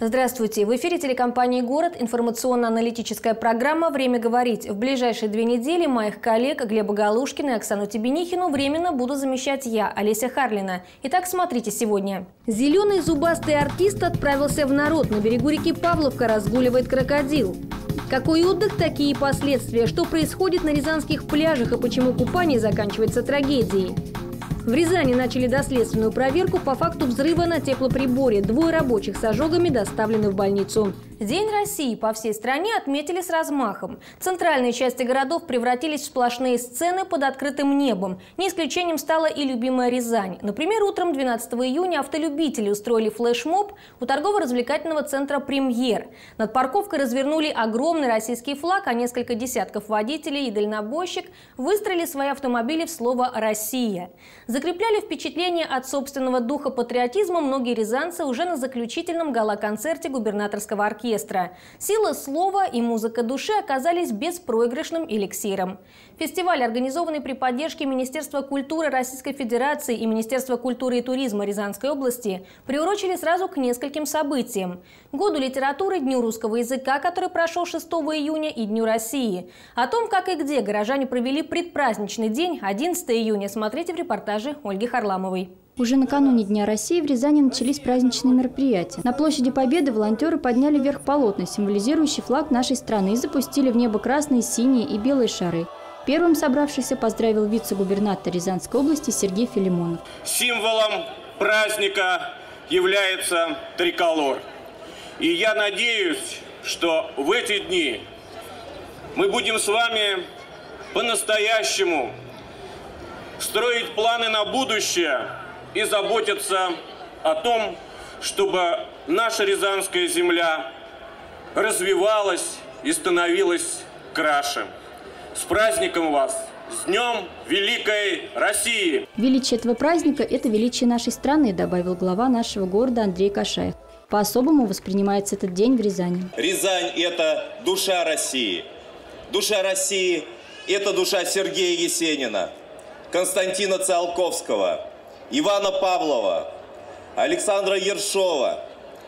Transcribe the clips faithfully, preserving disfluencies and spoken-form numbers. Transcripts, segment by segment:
Здравствуйте! В эфире телекомпании «Город» информационно-аналитическая программа «Время говорить». В ближайшие две недели моих коллег Глеба Галушкина и Оксану Тебенихину временно буду замещать я, Олеся Харлина. Итак, смотрите сегодня. Зеленый зубастый артист отправился в народ. На берегу реки Павловка разгуливает крокодил. Какой отдых, такие последствия. Что происходит на рязанских пляжах и почему купание заканчивается трагедией. В Рязани начали доследственную проверку по факту взрыва на теплоприборе. Двое рабочих с ожогами доставлены в больницу. День России по всей стране отметили с размахом. Центральные части городов превратились в сплошные сцены под открытым небом. Не исключением стала и любимая Рязань. Например, утром двенадцатого июня автолюбители устроили флешмоб у торгово-развлекательного центра «Премьер». Над парковкой развернули огромный российский флаг, а несколько десятков водителей и дальнобойщик выстроили свои автомобили в слово «Россия». Закрепляли впечатление от собственного духа патриотизма многие рязанцы уже на заключительном гала-концерте губернаторского оркестра. Сила слова и музыка души оказались беспроигрышным эликсиром. Фестиваль, организованный при поддержке Министерства культуры Российской Федерации и Министерства культуры и туризма Рязанской области, приурочили сразу к нескольким событиям. Году литературы, Дню русского языка, который прошел шестого июня, и Дню России. О том, как и где горожане провели предпраздничный день одиннадцатого июня, смотрите в репортаже Ольги Харламовой. Уже накануне Дня России в Рязани начались праздничные мероприятия. На площади Победы волонтеры подняли вверх полотна, символизирующие флаг нашей страны, и запустили в небо красные, синие и белые шары. Первым собравшихся поздравил вице-губернатор Рязанской области Сергей Филимонов. Символом праздника является триколор. И я надеюсь, что в эти дни мы будем с вами по-настоящему строить планы на будущее и заботиться о том, чтобы наша рязанская земля развивалась и становилась краше. С праздником вас! С Днем Великой России! Величие этого праздника – это величие нашей страны, добавил глава нашего города Андрей Кашаев. По-особому воспринимается этот день в Рязани. Рязань – это душа России. Душа России – это душа Сергея Есенина, Константина Циолковского, Ивана Павлова, Александра Ершова.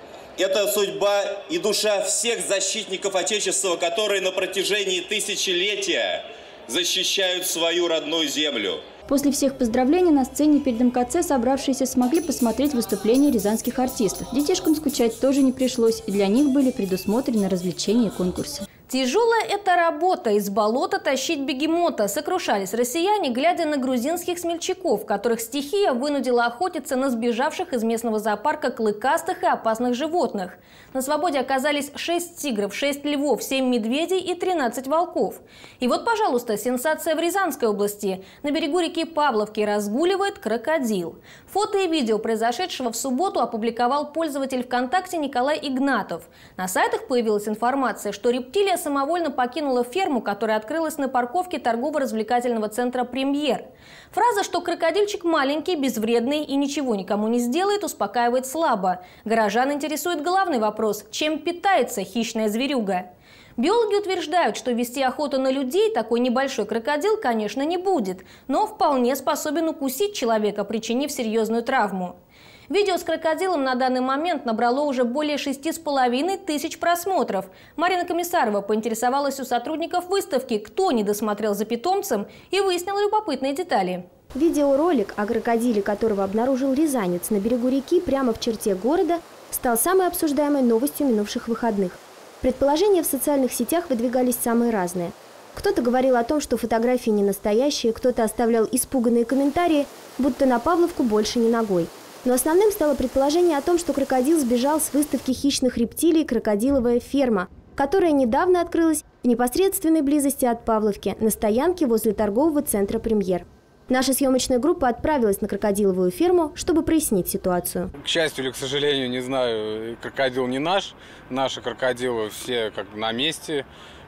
Это судьба и душа всех защитников Отечества, которые на протяжении тысячелетия защищают свою родную землю. После всех поздравлений на сцене перед эм ка цэ собравшиеся смогли посмотреть выступления рязанских артистов. Детишкам скучать тоже не пришлось, и для них были предусмотрены развлечения и конкурсы. Тяжелая это работа – из болота тащить бегемота. Сокрушались россияне, глядя на грузинских смельчаков, которых стихия вынудила охотиться на сбежавших из местного зоопарка клыкастых и опасных животных. На свободе оказались шесть тигров, шесть львов, семь медведей и тринадцать волков. И вот, пожалуйста, сенсация в Рязанской области. На берегу реки Павловки разгуливает крокодил. Фото и видео произошедшего в субботу опубликовал пользователь ВКонтакте Николай Игнатов. На сайтах появилась информация, что рептилия самовольно покинула ферму, которая открылась на парковке торгово-развлекательного центра «Премьер». Фраза, что крокодильчик маленький, безвредный и ничего никому не сделает, успокаивает слабо. Горожан интересует главный вопрос – чем питается хищная зверюга? Биологи утверждают, что вести охоту на людей такой небольшой крокодил, конечно, не будет, но вполне способен укусить человека, причинив серьезную травму. Видео с крокодилом на данный момент набрало уже более шести с половиной тысяч просмотров. Марина Комиссарова поинтересовалась у сотрудников выставки, кто не досмотрел за питомцем, и выяснила любопытные детали. Видеоролик о крокодиле, которого обнаружил рязанец на берегу реки прямо в черте города, стал самой обсуждаемой новостью минувших выходных. Предположения в социальных сетях выдвигались самые разные. Кто-то говорил о том, что фотографии не настоящие, кто-то оставлял испуганные комментарии, будто на Павловку больше не ногой. Но основным стало предположение о том, что крокодил сбежал с выставки хищных рептилий «Крокодиловая ферма», которая недавно открылась в непосредственной близости от Павловки на стоянке возле торгового центра «Премьер». Наша съемочная группа отправилась на крокодиловую ферму, чтобы прояснить ситуацию. К счастью или к сожалению, не знаю, крокодил не наш. Наши крокодилы все как бы на месте.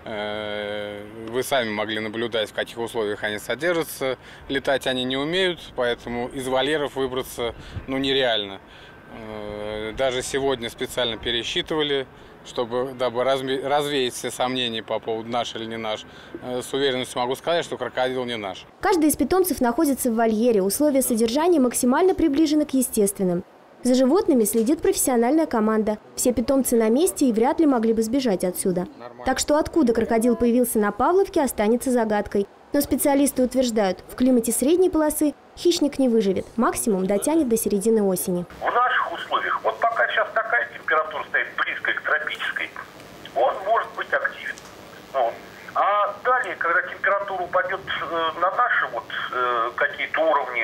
Вы сами могли наблюдать, в каких условиях они содержатся. Летать они не умеют, поэтому из вольеров выбраться ну, нереально. Даже сегодня специально пересчитывали, чтобы, дабы развеять все сомнения по поводу наш или не наш. С уверенностью могу сказать, что крокодил не наш. Каждый из питомцев находится в вольере. Условия содержания максимально приближены к естественным. За животными следит профессиональная команда. Все питомцы на месте и вряд ли могли бы сбежать отсюда. Так что откуда крокодил появился на Павловке, останется загадкой. Но специалисты утверждают, в климате средней полосы хищник не выживет. Максимум дотянет до середины осени. В наших условиях, вот пока сейчас такая температура стоит близкая к тропической, он может быть активен. Вот. А далее, когда температура упадет на наши вот э, какие-то уровни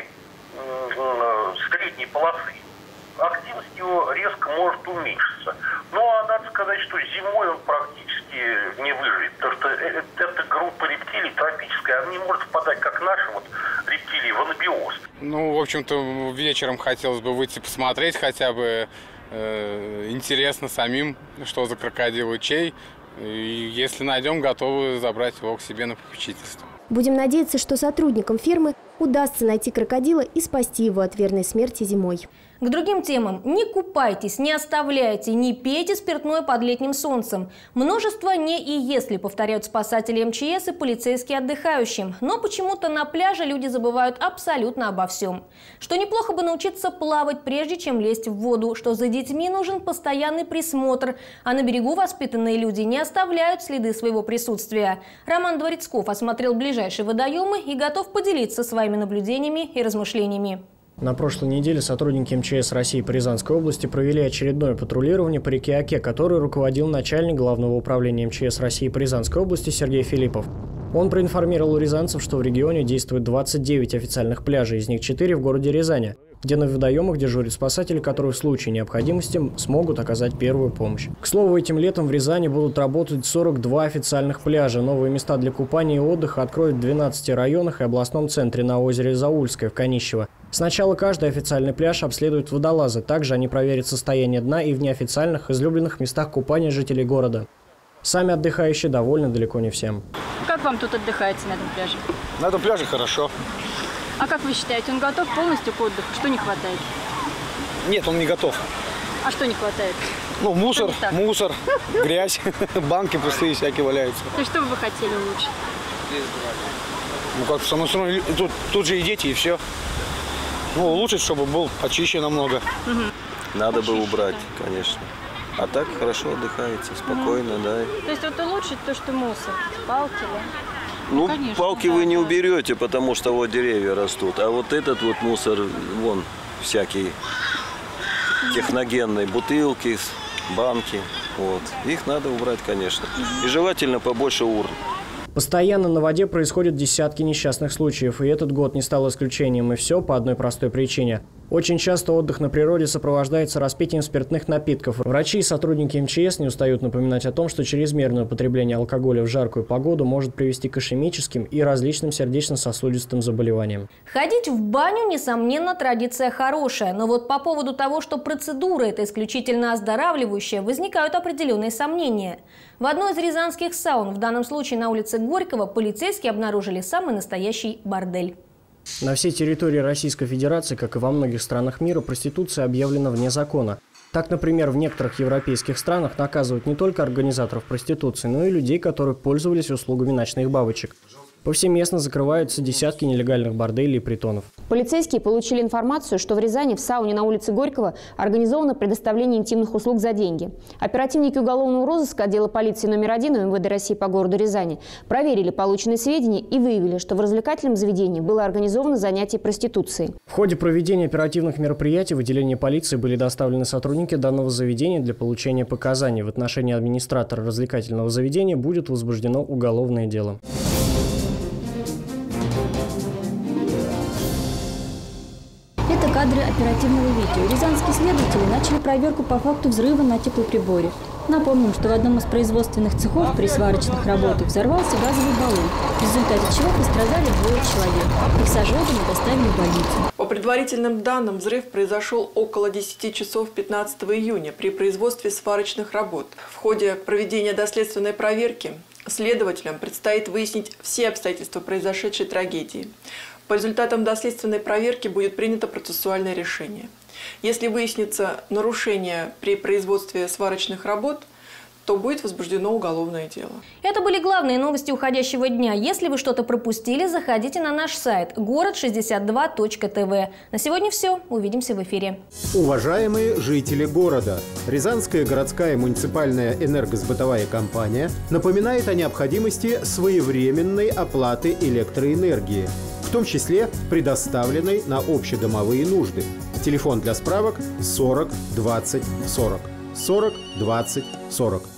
э, средней полосы, активность его резко может уменьшиться. Ну, а надо сказать, что зимой он практически не выживет, потому что эта группа рептилий тропическая, она не может впадать, как наши вот рептилии, в анабиоз. Ну, в общем-то, вечером хотелось бы выйти посмотреть хотя бы. Э, интересно самим, что за крокодил и чей. И если найдем, готовы забрать его к себе на попечительство. Будем надеяться, что сотрудникам фирмы удастся найти крокодила и спасти его от верной смерти зимой. К другим темам. Не купайтесь, не оставляйте, не пейте спиртное под летним солнцем. Множество «не» и «если» повторяют спасатели эм че эс и полицейские отдыхающим. Но почему-то на пляже люди забывают абсолютно обо всем. Что неплохо бы научиться плавать, прежде чем лезть в воду. Что за детьми нужен постоянный присмотр. А на берегу воспитанные люди не оставляют следы своего присутствия. Роман Дворецков осмотрел ближайшие водоемы и готов поделиться своими наблюдениями и размышлениями. На прошлой неделе сотрудники эм че эс России по Рязанской области провели очередное патрулирование по реке Оке, которое руководил начальник Главного управления эм че эс России по Рязанской области Сергей Филиппов. Он проинформировал рязанцев, что в регионе действует двадцать девять официальных пляжей, из них четыре в городе Рязани, где на водоемах дежурят спасатели, которые в случае необходимости смогут оказать первую помощь. К слову, этим летом в Рязани будут работать сорок два официальных пляжа. Новые места для купания и отдыха откроют в двенадцати районах и областном центре на озере Заульское в Канищево. Сначала каждый официальный пляж обследуют водолазы. Также они проверят состояние дна и в неофициальных, излюбленных местах купания жителей города. Сами отдыхающие довольны далеко не всем. Как вам тут отдыхается на этом пляже? На этом пляже хорошо. А как вы считаете, он готов полностью к отдыху? Что не хватает? Нет, он не готов. А что не хватает? Ну, мусор, мусор, грязь, банки пустые всякие валяются. И что бы вы хотели улучшить? Ну, как само собой, тут, тут же и дети, и все. Ну, улучшить, чтобы был почище намного. Угу. Надо бы убрать, конечно. А так хорошо отдыхается, спокойно, угу. Да. То есть вот улучшить то, что мусор, палки, да? Ну, конечно, палки да, вы не да. уберете, потому что вот деревья растут. А вот этот вот мусор, вон, всякий техногенный, бутылки, банки, вот. Их надо убрать, конечно. И желательно побольше урн. Постоянно на воде происходят десятки несчастных случаев, и этот год не стал исключением, и все по одной простой причине. Очень часто отдых на природе сопровождается распитием спиртных напитков. Врачи и сотрудники эм че эс не устают напоминать о том, что чрезмерное употребление алкоголя в жаркую погоду может привести к ишемическим и различным сердечно-сосудистым заболеваниям. Ходить в баню, несомненно, традиция хорошая. Но вот по поводу того, что процедура эта исключительно оздоравливающая, возникают определенные сомнения. В одной из рязанских саун, в данном случае на улице Горького, полицейские обнаружили самый настоящий бордель. На всей территории Российской Федерации, как и во многих странах мира, проституция объявлена вне закона. Так, например, в некоторых европейских странах наказывают не только организаторов проституции, но и людей, которые пользовались услугами ночных бабочек. Повсеместно закрываются десятки нелегальных борделей и притонов. Полицейские получили информацию, что в Рязани в сауне на улице Горького организовано предоставление интимных услуг за деньги. Оперативники уголовного розыска отдела полиции номер один эм вэ дэ России по городу Рязани проверили полученные сведения и выявили, что в развлекательном заведении было организовано занятие проституцией. В ходе проведения оперативных мероприятий в отделение полиции были доставлены сотрудники данного заведения для получения показаний. В отношении администратора развлекательного заведения будет возбуждено уголовное дело. Это кадры оперативного видео. Рязанские следователи начали проверку по факту взрыва на теплоприборе. Напомним, что в одном из производственных цехов при сварочных работах взорвался газовый баллон, в результате чего пострадали двое человек. Их с ожогами доставили в больницу. По предварительным данным, взрыв произошел около десяти часов пятнадцатого июня при производстве сварочных работ. В ходе проведения доследственной проверки следователям предстоит выяснить все обстоятельства произошедшей трагедии. По результатам доследственной проверки будет принято процессуальное решение. Если выяснится нарушение при производстве сварочных работ, то будет возбуждено уголовное дело. Это были главные новости уходящего дня. Если вы что-то пропустили, заходите на наш сайт город шестьдесят два точка тв. На сегодня все. Увидимся в эфире. Уважаемые жители города, Рязанская городская муниципальная энергосбытовая компания напоминает о необходимости своевременной оплаты электроэнергии, в том числе предоставленной на общедомовые нужды. Телефон для справок сорок двадцать сорок. сорок двадцать сорок.